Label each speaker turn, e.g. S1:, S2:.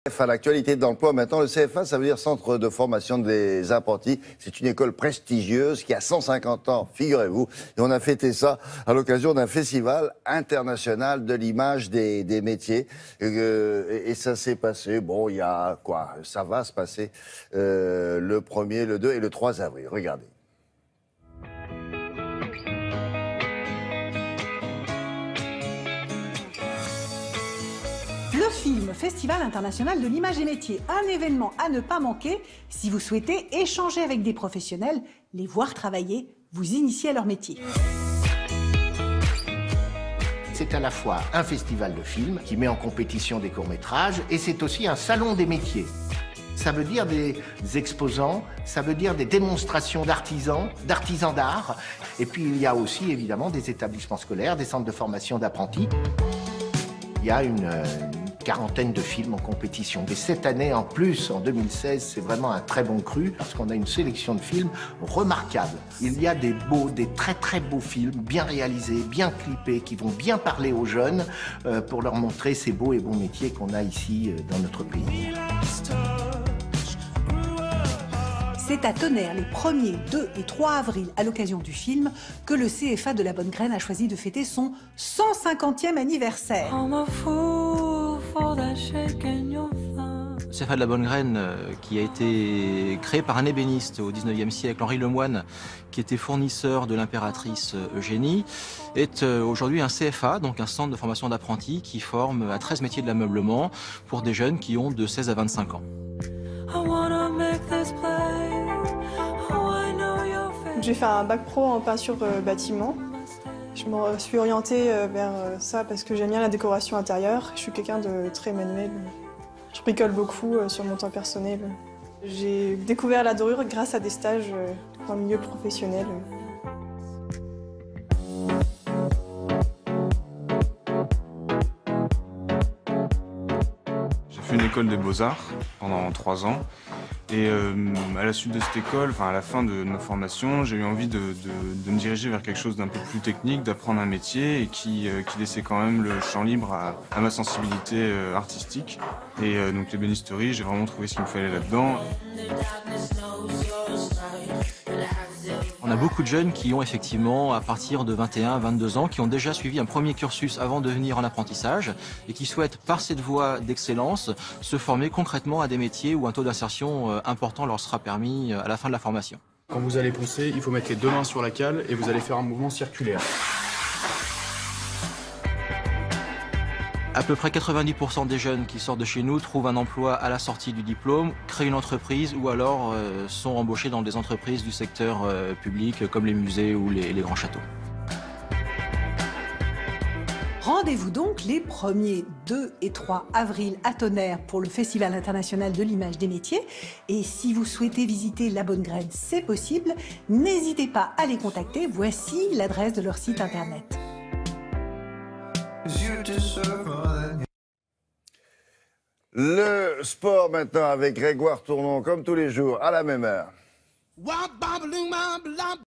S1: À l'actualité de l'emploi maintenant, le CFA, ça veut dire Centre de formation des apprentis. C'est une école prestigieuse qui a 150 ans, figurez-vous. Et on a fêté ça à l'occasion d'un festival international de l'image des métiers. Et ça s'est passé, bon, il y a quoi? Ça va se passer le 1er, le 2 et le 3 avril. Regardez.
S2: Le film Festival international de l'image des métiers, un événement à ne pas manquer si vous souhaitez échanger avec des professionnels, les voir travailler, vous initier à leur métier.
S3: C'est à la fois un festival de films qui met en compétition des courts-métrages et c'est aussi un salon des métiers. Ça veut dire des exposants, ça veut dire des démonstrations d'artisans d'art. Et puis il y a aussi évidemment des établissements scolaires, des centres de formation d'apprentis. Il y a une quarantaine de films en compétition. Et cette année, en plus, en 2016, c'est vraiment un très bon cru, parce qu'on a une sélection de films remarquable. Il y a des très beaux films, bien réalisés, bien clippés, qui vont bien parler aux jeunes, pour leur montrer ces beaux et bons métiers qu'on a ici, dans notre pays.
S2: C'est à Tonnerre, les 1er, 2 et 3 avril, à l'occasion du film, que le CFA de la Bonne Graine a choisi de fêter son 150e anniversaire.
S4: CFA de la Bonne Graine, qui a été créé par un ébéniste au 19e siècle, Henri Lemoine, qui était fournisseur de l'impératrice Eugénie, est aujourd'hui un CFA, donc un centre de formation d'apprentis qui forme à 13 métiers de l'ameublement pour des jeunes qui ont de 16 à 25 ans.
S5: J'ai fait un bac pro en peinture bâtiment. Je me suis orientée vers ça parce que j'aime bien la décoration intérieure. Je suis quelqu'un de très manuel. Je bricole beaucoup sur mon temps personnel. J'ai découvert la dorure grâce à des stages dans le milieu professionnel.
S6: J'ai fait une école des beaux-arts pendant 3 ans. Et à la suite de cette école, à la fin de ma formation, j'ai eu envie de me diriger vers quelque chose d'un peu plus technique, d'apprendre un métier et qui laissait quand même le champ libre à ma sensibilité artistique. Et donc l'ébénisterie, j'ai vraiment trouvé ce qu'il me fallait là-dedans.
S4: On a beaucoup de jeunes qui ont effectivement, à partir de 21, 22 ans, qui ont déjà suivi un premier cursus avant de venir en apprentissage et qui souhaitent, par cette voie d'excellence, se former concrètement à des métiers où un taux d'insertion important leur sera permis à la fin de la formation.
S7: Quand vous allez poncer, il faut mettre les 2 mains sur la cale et vous allez faire un mouvement circulaire.
S4: À peu près 90% des jeunes qui sortent de chez nous trouvent un emploi à la sortie du diplôme, créent une entreprise ou alors sont embauchés dans des entreprises du secteur public comme les musées ou les grands châteaux.
S2: Rendez-vous donc les 1er, 2 et 3 avril à Tonnerre pour le Festival international de l'image des métiers. Et si vous souhaitez visiter La Bonne Graine, c'est possible. N'hésitez pas à les contacter. Voici l'adresse de leur site internet.
S1: Le sport maintenant avec Grégoire Tournon, comme tous les jours, à la même heure.